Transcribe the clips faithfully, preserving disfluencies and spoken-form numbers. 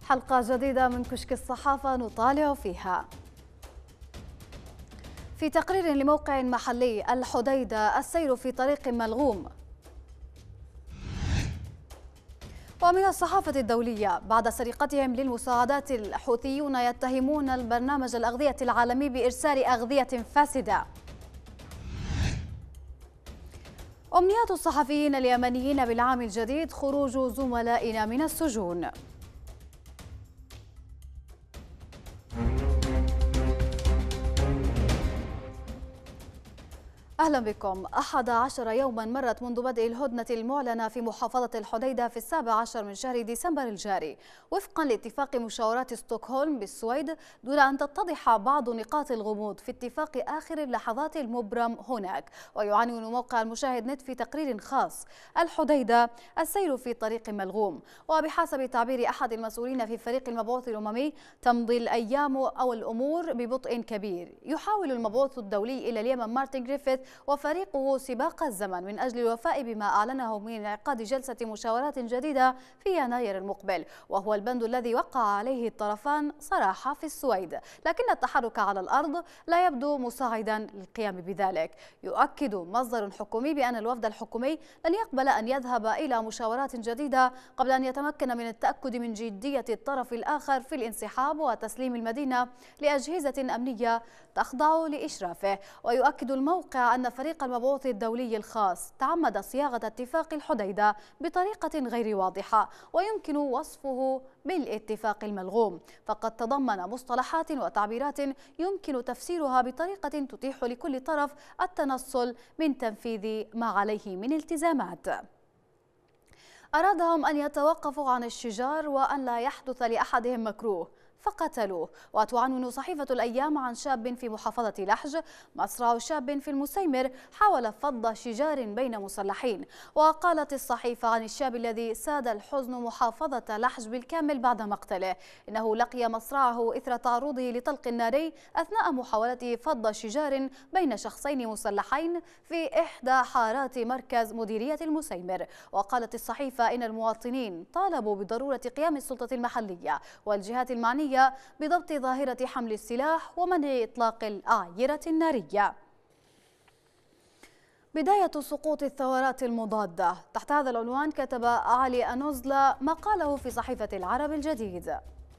حلقة جديدة من كشك الصحافة نطالع فيها. في تقرير لموقع محلي الحديدة السير في طريق ملغوم. ومن الصحافة الدولية بعد سرقتهم للمساعدات الحوثيون يتهمون البرنامج الأغذية العالمي بإرسال أغذية فاسدة. أمنيات الصحفيين اليمنيين بالعام الجديد خروج زملائنا من السجون. أهلا بكم. أحد عشر يوما مرت منذ بدء الهدنة المعلنة في محافظة الحديدة في السابع عشر من شهر ديسمبر الجاري وفقا لاتفاق مشاورات ستوكهولم بالسويد، دون أن تتضح بعض نقاط الغموض في اتفاق آخر اللحظات المبرم هناك. ويعنون موقع المشاهد نت في تقرير خاص: الحديدة السير في طريق ملغوم. وبحسب تعبير أحد المسؤولين في فريق المبعوث الأممي، تمضي الأيام أو الأمور ببطء كبير. يحاول المبعوث الدولي إلى اليمن مارتن غريفيث وفريقه سباق الزمن من أجل الوفاء بما أعلنه من انعقاد جلسة مشاورات جديدة في يناير المقبل، وهو البند الذي وقع عليه الطرفان صراحة في السويد، لكن التحرك على الأرض لا يبدو مساعدا للقيام بذلك. يؤكد مصدر حكومي بأن الوفد الحكومي لن يقبل أن يذهب إلى مشاورات جديدة قبل أن يتمكن من التأكد من جدية الطرف الآخر في الانسحاب وتسليم المدينة لأجهزة أمنية تخضع لإشرافه. ويؤكد الموقع أن فريق المبعوث الدولي الخاص تعمد صياغة اتفاق الحديدة بطريقة غير واضحة ويمكن وصفه بالاتفاق الملغوم، فقد تضمن مصطلحات وتعبيرات يمكن تفسيرها بطريقة تتيح لكل طرف التنصل من تنفيذ ما عليه من التزامات. أرادهم أن يتوقفوا عن الشجار وأن لا يحدث لأحدهم مكروه فقتلوه. وتعنون صحيفة الأيام عن شاب في محافظة لحج مصرع شاب في المسيمر حاول فض شجار بين مسلحين. وقالت الصحيفة عن الشاب الذي ساد الحزن محافظة لحج بالكامل بعد مقتله إنه لقي مصرعه إثر تعرضه لطلق ناري أثناء محاولته فض شجار بين شخصين مسلحين في إحدى حارات مركز مديرية المسيمر. وقالت الصحيفة إن المواطنين طالبوا بضرورة قيام السلطة المحلية والجهات المعنية بضبط ظاهرة حمل السلاح ومنع إطلاق الأعيرة النارية. بداية سقوط الثورات المضادة. تحت هذا العنوان كتب علي أنوزلا مقاله في صحيفة العرب الجديد.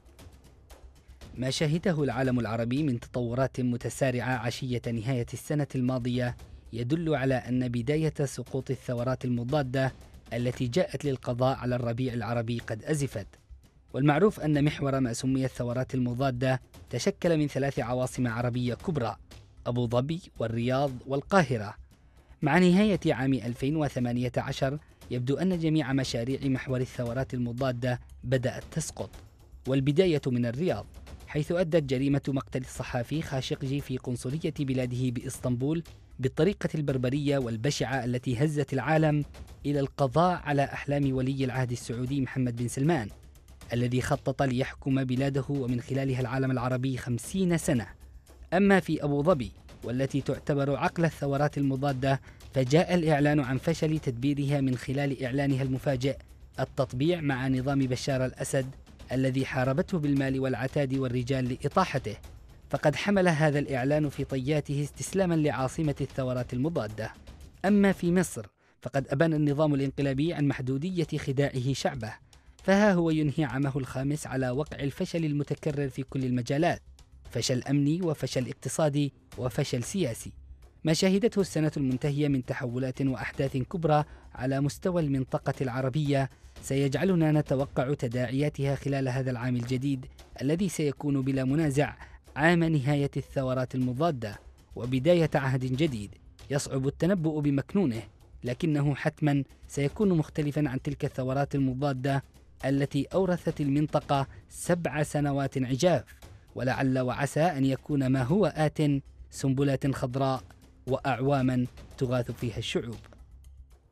ما شهده العالم العربي من تطورات متسارعة عشية نهاية السنة الماضية يدل على أن بداية سقوط الثورات المضادة التي جاءت للقضاء على الربيع العربي قد أزفت. والمعروف أن محور ما سمي الثورات المضادة تشكل من ثلاث عواصم عربية كبرى: أبو ظبي والرياض والقاهرة. مع نهاية عام ألفين وثمانية عشر يبدو أن جميع مشاريع محور الثورات المضادة بدأت تسقط، والبداية من الرياض، حيث أدت جريمة مقتل الصحافي خاشقجي في قنصلية بلاده بإسطنبول بالطريقة البربرية والبشعة التي هزت العالم إلى القضاء على أحلام ولي العهد السعودي محمد بن سلمان الذي خطط ليحكم بلاده ومن خلالها العالم العربي خمسين سنة. أما في أبو ظبي والتي تعتبر عقل الثورات المضادة، فجاء الإعلان عن فشل تدبيرها من خلال إعلانها المفاجئ التطبيع مع نظام بشار الأسد الذي حاربته بالمال والعتاد والرجال لإطاحته، فقد حمل هذا الإعلان في طياته استسلاما لعاصمة الثورات المضادة. أما في مصر فقد أبان النظام الانقلابي عن محدودية خداعه شعبه، فها هو ينهي عامه الخامس على وقع الفشل المتكرر في كل المجالات: فشل أمني وفشل اقتصادي وفشل سياسي. ما شهدته السنة المنتهية من تحولات وأحداث كبرى على مستوى المنطقة العربية سيجعلنا نتوقع تداعياتها خلال هذا العام الجديد الذي سيكون بلا منازع عام نهاية الثورات المضادة وبداية عهد جديد يصعب التنبؤ بمكنونه، لكنه حتما سيكون مختلفا عن تلك الثورات المضادة التي أورثت المنطقة سبع سنوات عجاف، ولعل وعسى أن يكون ما هو آت سنبلات خضراء وأعواما تغاث فيها الشعوب.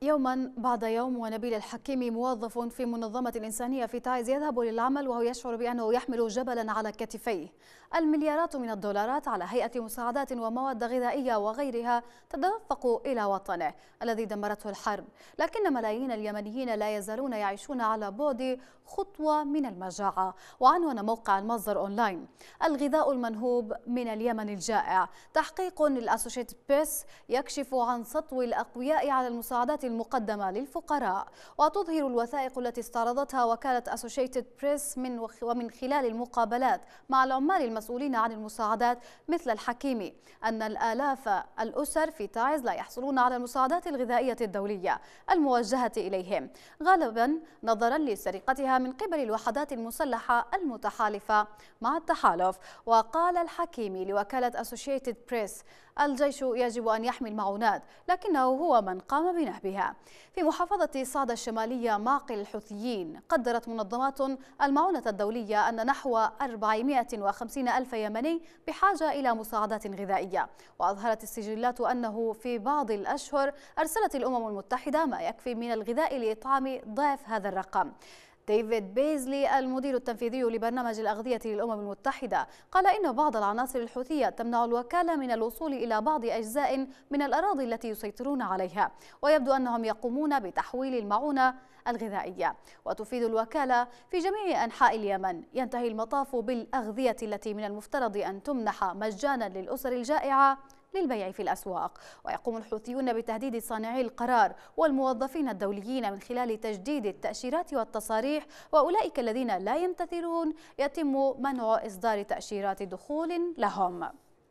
يوما بعد يوم ونبيل الحكيمي موظف في منظمة إنسانية في تعز يذهب للعمل وهو يشعر بأنه يحمل جبلا على كتفيه. المليارات من الدولارات على هيئة مساعدات ومواد غذائية وغيرها تدفق إلى وطنه الذي دمرته الحرب، لكن ملايين اليمنيين لا يزالون يعيشون على بعد خطوة من المجاعة. وعنوان موقع المصدر أونلاين: الغذاء المنهوب من اليمن الجائع. تحقيق للأسوشيتد بريس يكشف عن سطو الأقوياء على المساعدات المقدمة للفقراء. وتظهر الوثائق التي استعرضتها وكالة أسوشيتد بريس من ومن خلال المقابلات مع العمال المسؤولين عن المساعدات مثل الحكيمي أن الآلاف الأسر في تعز لا يحصلون على المساعدات الغذائية الدولية الموجهة إليهم، غالبا نظرا لسرقتها من قبل الوحدات المسلحة المتحالفة مع التحالف. وقال الحكيمي لوكالة أسوشيتد بريس: الجيش يجب أن يحمي المعونات، لكنه هو من قام بنهبها. في محافظة صعدة الشمالية معقل الحوثيين، قدرت منظمات المعونة الدولية أن نحو أربعمائة وخمسين ألف يمني بحاجة إلى مساعدات غذائية. وأظهرت السجلات أنه في بعض الأشهر أرسلت الأمم المتحدة ما يكفي من الغذاء لإطعام ضعف هذا الرقم. ديفيد بيزلي المدير التنفيذي لبرنامج الأغذية للأمم المتحدة قال إن بعض العناصر الحوثية تمنع الوكالة من الوصول إلى بعض أجزاء من الأراضي التي يسيطرون عليها، ويبدو أنهم يقومون بتحويل المعونة الغذائية. وتفيد الوكالة: في جميع أنحاء اليمن ينتهي المطاف بالأغذية التي من المفترض أن تمنح مجانا للأسر الجائعة للبيع في الأسواق. ويقوم الحوثيون بتهديد صانعي القرار والموظفين الدوليين من خلال تجديد التأشيرات والتصاريح، وأولئك الذين لا يمتثلون يتم منع إصدار تأشيرات دخول لهم.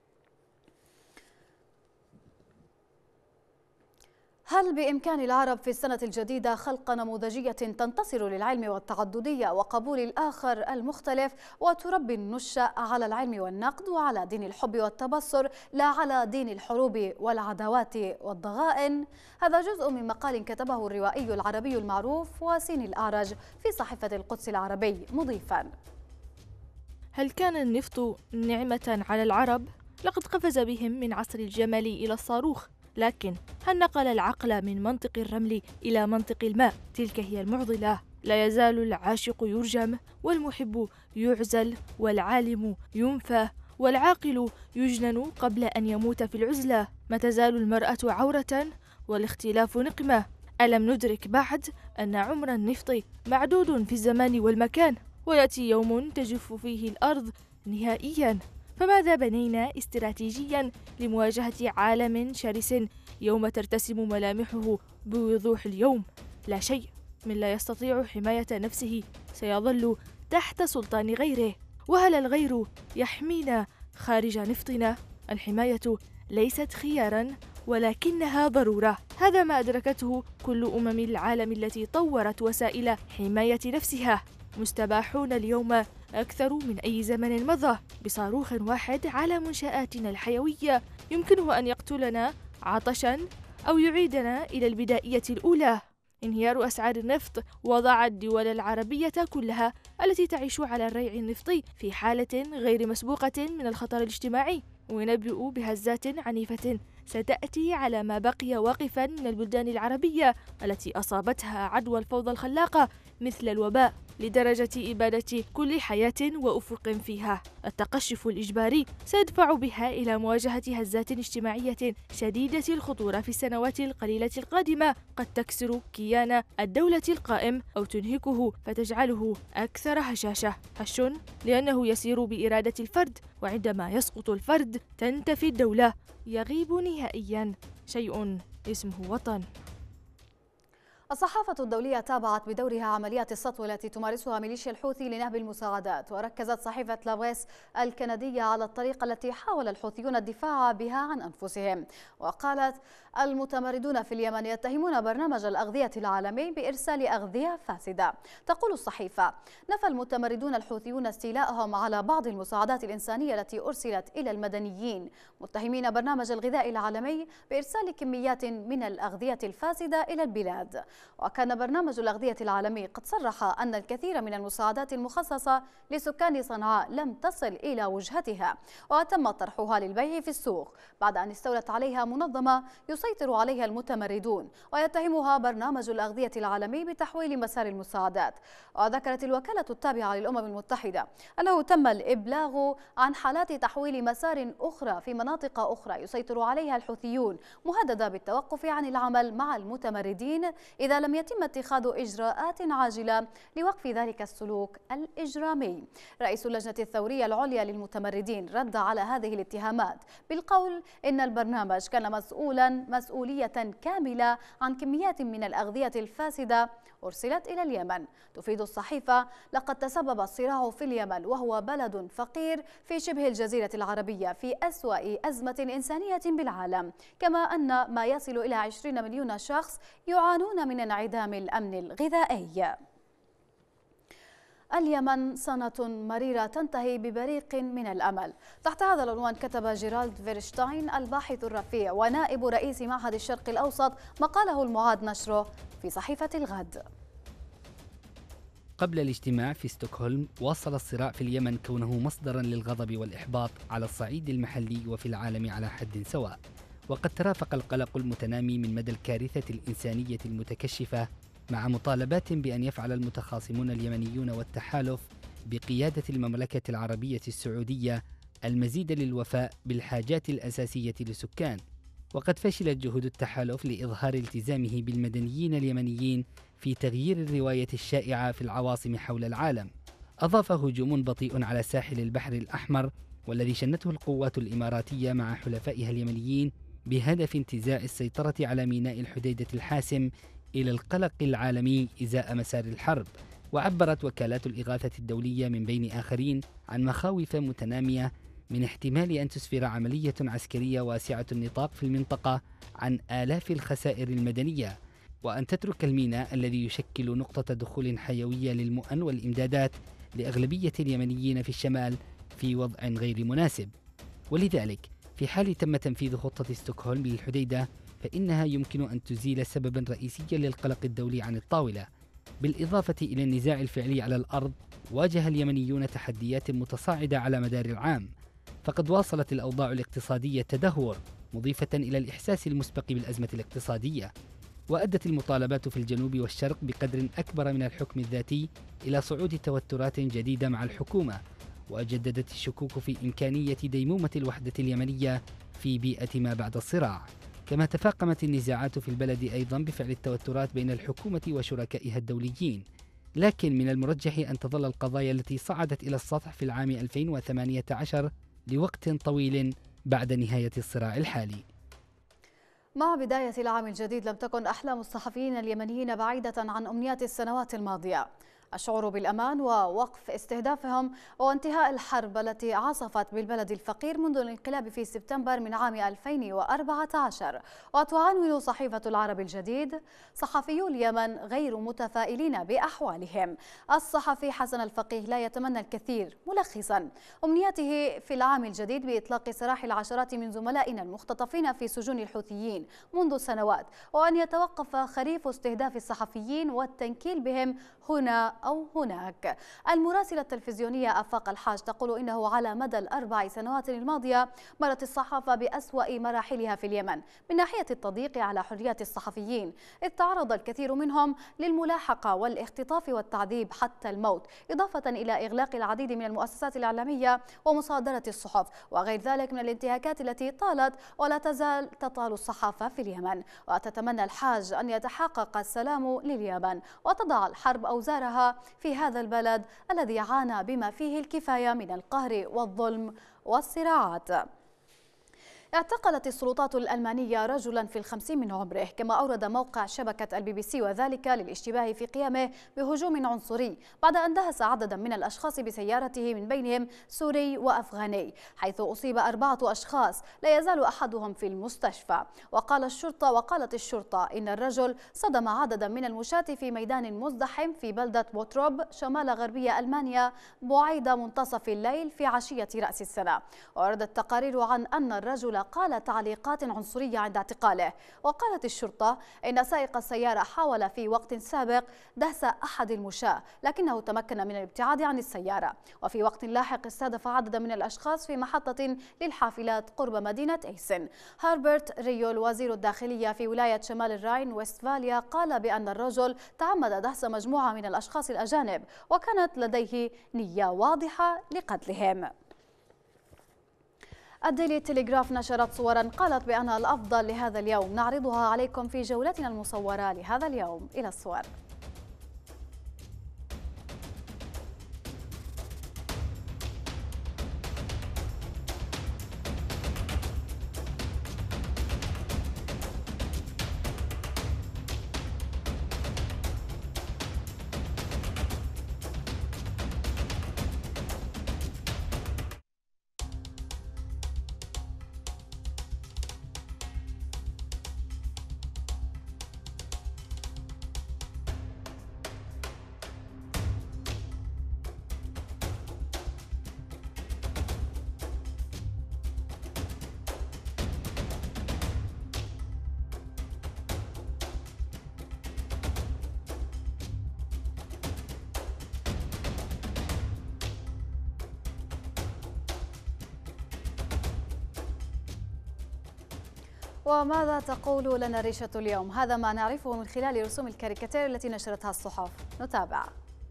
هل بإمكان العرب في السنة الجديدة خلق نموذجية تنتصر للعلم والتعددية وقبول الآخر المختلف وتربي النشأ على العلم والنقد وعلى دين الحب والتبصر لا على دين الحروب والعداوات والضغائن؟ هذا جزء من مقال كتبه الروائي العربي المعروف واسين الأعرج في صحيفة القدس العربي مضيفا: هل كان النفط نعمة على العرب؟ لقد قفز بهم من عصر الجمل إلى الصاروخ، لكن هل نقل العقل من منطق الرمل إلى منطق الماء؟ تلك هي المعضلة. لا يزال العاشق يرجم، والمحب يعزل، والعالم ينفى، والعاقل يجنن قبل أن يموت في العزلة. ما تزال المرأة عورة والاختلاف نقمة. ألم ندرك بعد أن عمر النفط معدود في الزمان والمكان، ويأتي يوم تجف فيه الأرض نهائياً؟ فماذا بنينا استراتيجيا لمواجهة عالم شرس يوم ترتسم ملامحه بوضوح اليوم؟ لا شيء. من لا يستطيع حماية نفسه سيظل تحت سلطان غيره. وهل الغير يحمينا خارج نفطنا؟ الحماية ليست خيارا ولكنها ضرورة. هذا ما أدركته كل أمم العالم التي طورت وسائل حماية نفسها. مستباحون اليوم أكثر من أي زمن مضى. بصاروخ واحد على منشآتنا الحيوية يمكنه أن يقتلنا عطشاً أو يعيدنا إلى البدائية الأولى. انهيار أسعار النفط وضع الدول العربية كلها التي تعيش على الريع النفطي في حالة غير مسبوقة من الخطر الاجتماعي، وينبئ بهزات عنيفة ستأتي على ما بقي واقفا من البلدان العربية التي أصابتها عدوى الفوضى الخلاقة مثل الوباء، لدرجة إبادة كل حياة وأفق فيها. التقشف الإجباري سيدفع بها إلى مواجهة هزات اجتماعية شديدة الخطورة في السنوات القليلة القادمة، قد تكسر كيان الدولة القائم أو تنهكه فتجعله أكثر هشاشة. هش لأنه يسير بإرادة الفرد، وعندما يسقط الفرد تنتفي الدولة، يغيب نهائيا شيء اسمه وطن. الصحافة الدولية تابعت بدورها عمليات السطو التي تمارسها ميليشيا الحوثي لنهب المساعدات، وركزت صحيفة لافيس الكندية على الطريقة التي حاول الحوثيون الدفاع بها عن أنفسهم. وقالت: المتمردون في اليمن يتهمون برنامج الأغذية العالمي بإرسال أغذية فاسدة. تقول الصحيفة: نفى المتمردون الحوثيون استيلاءهم على بعض المساعدات الإنسانية التي أرسلت إلى المدنيين، متهمين برنامج الغذاء العالمي بإرسال كميات من الأغذية الفاسدة إلى البلاد. وكان برنامج الأغذية العالمي قد صرح أن الكثير من المساعدات المخصصة لسكان صنعاء لم تصل إلى وجهتها، وتم طرحها للبيع في السوق بعد أن استولت عليها منظمة يسيطر عليها المتمردون ويتهمها برنامج الأغذية العالمي بتحويل مسار المساعدات. وذكرت الوكالة التابعة للأمم المتحدة أنه تم الإبلاغ عن حالات تحويل مسار أخرى في مناطق أخرى يسيطر عليها الحوثيون، مهددة بالتوقف عن العمل مع المتمردين إذا لم يتم اتخاذ إجراءات عاجلة لوقف ذلك السلوك الإجرامي. رئيس اللجنة الثورية العليا للمتمردين رد على هذه الاتهامات بالقول إن البرنامج كان مسؤولا مسؤولية كاملة عن كميات من الأغذية الفاسدة أرسلت إلى اليمن. تفيد الصحيفة: لقد تسبب الصراع في اليمن وهو بلد فقير في شبه الجزيرة العربية في أسوأ أزمة إنسانية بالعالم، كما أن ما يصل إلى عشرين مليون شخص يعانون من انعدام الأمن الغذائي. اليمن سنة مريرة تنتهي ببريق من الأمل. تحت هذا العنوان كتب جيرالد فيرشتاين الباحث الرفيع ونائب رئيس معهد الشرق الأوسط مقاله المعاد نشره في صحيفة الغد. قبل الاجتماع في ستوكهولم، واصل الصراع في اليمن كونه مصدرا للغضب والإحباط على الصعيد المحلي وفي العالم على حد سواء، وقد ترافق القلق المتنامي من مدى الكارثة الإنسانية المتكشفة مع مطالبات بأن يفعل المتخاصمون اليمنيون والتحالف بقيادة المملكة العربية السعودية المزيد للوفاء بالحاجات الأساسية للسكان. وقد فشلت جهود التحالف لإظهار التزامه بالمدنيين اليمنيين في تغيير الرواية الشائعة في العواصم حول العالم. أضاف هجوم بطيء على ساحل البحر الأحمر والذي شنته القوات الإماراتية مع حلفائها اليمنيين بهدف انتزاع السيطرة على ميناء الحديدة الحاسم إلى القلق العالمي إزاء مسار الحرب. وعبرت وكالات الإغاثة الدولية من بين آخرين عن مخاوف متنامية من احتمال أن تسفر عملية عسكرية واسعة النطاق في المنطقة عن آلاف الخسائر المدنية، وأن تترك الميناء الذي يشكل نقطة دخول حيوية للمؤن والإمدادات لأغلبية اليمنيين في الشمال في وضع غير مناسب. ولذلك في حال تم تنفيذ خطة ستوكهولم للحديدة فإنها يمكن أن تزيل سببا رئيسيا للقلق الدولي عن الطاولة. بالإضافة إلى النزاع الفعلي على الأرض، واجه اليمنيون تحديات متصاعدة على مدار العام، فقد واصلت الأوضاع الاقتصادية تدهور مضيفة إلى الإحساس المسبق بالأزمة الاقتصادية. وأدت المطالبات في الجنوب والشرق بقدر أكبر من الحكم الذاتي إلى صعود توترات جديدة مع الحكومة، وجددت الشكوك في إمكانية ديمومة الوحدة اليمنية في بيئة ما بعد الصراع. كما تفاقمت النزاعات في البلد أيضا بفعل التوترات بين الحكومة وشركائها الدوليين، لكن من المرجح أن تظل القضايا التي صعدت إلى السطح في العام ألفين وثمانية عشر لوقت طويل بعد نهاية الصراع الحالي. مع بداية العام الجديد لم تكن أحلام الصحفيين اليمنيين بعيدة عن أمنيات السنوات الماضية. الشعور بالأمان ووقف استهدافهم وانتهاء الحرب التي عصفت بالبلد الفقير منذ الانقلاب في سبتمبر من عام ألفين وأربعة عشر. وتعنون صحيفة العرب الجديد: صحفيو اليمن غير متفائلين بأحوالهم. الصحفي حسن الفقيه لا يتمنى الكثير، ملخصا أمنيته في العام الجديد بإطلاق سراح العشرات من زملائنا المختطفين في سجون الحوثيين منذ سنوات، وأن يتوقف خريف استهداف الصحفيين والتنكيل بهم هنا أو هناك. المراسلة التلفزيونية آفاق الحاج تقول إنه على مدى الأربع سنوات الماضية مرت الصحافة بأسوأ مراحلها في اليمن من ناحية التضييق على حريات الصحفيين، إذ تعرض الكثير منهم للملاحقة والاختطاف والتعذيب حتى الموت، إضافة إلى إغلاق العديد من المؤسسات الإعلامية ومصادرة الصحف وغير ذلك من الانتهاكات التي طالت ولا تزال تطال الصحافة في اليمن. وتتمنى الحاج أن يتحقق السلام لليمن وتضع الحرب أوزارها في هذا البلد الذي عانى بما فيه الكفاية من القهر والظلم والصراعات. اعتقلت السلطات الألمانية رجلا في الخمسين من عمره، كما أورد موقع شبكة البي بي سي، وذلك للاشتباه في قيامه بهجوم عنصري بعد أن دهس عددا من الأشخاص بسيارته من بينهم سوري وأفغاني، حيث أصيب أربعة أشخاص لا يزال أحدهم في المستشفى. وقال الشرطة وقالت الشرطة إن الرجل صدم عددا من المشاة في ميدان مزدحم في بلدة بوتروب شمال غربية ألمانيا بعيد منتصف الليل في عشية رأس السنة. ووردت تقارير عن أن الرجل السيارة قال تعليقات عنصرية عند اعتقاله. وقالت الشرطة إن سائق السيارة حاول في وقت سابق دهس أحد المشاة لكنه تمكن من الابتعاد عن السيارة. وفي وقت لاحق استهدف عدد من الأشخاص في محطة للحافلات قرب مدينة إيسن. هربرت ريول وزير الداخلية في ولاية شمال الراين وستفاليا قال بأن الرجل تعمد دهس مجموعة من الأشخاص الأجانب وكانت لديه نية واضحة لقتلهم. الديلي تيليغراف نشرت صورا قالت بأنها الأفضل لهذا اليوم، نعرضها عليكم في جولتنا المصورة لهذا اليوم. إلى الصور. وماذا تقول لنا ريشة اليوم؟ هذا ما نعرفه من خلال رسوم الكاريكاتير التي نشرتها الصحف. نتابع.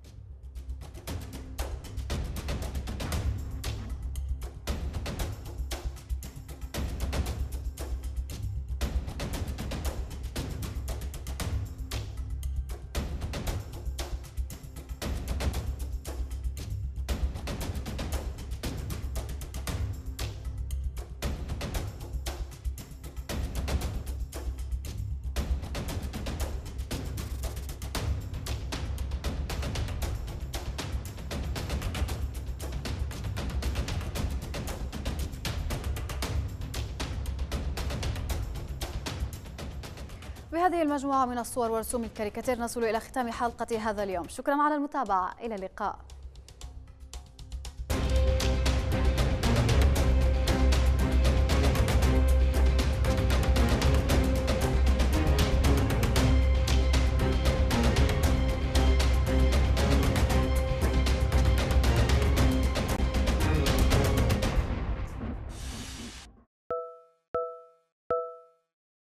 بهذه المجموعة من الصور ورسوم الكاريكاتير نصل إلى ختام حلقة هذا اليوم. شكرا على المتابعة، إلى اللقاء.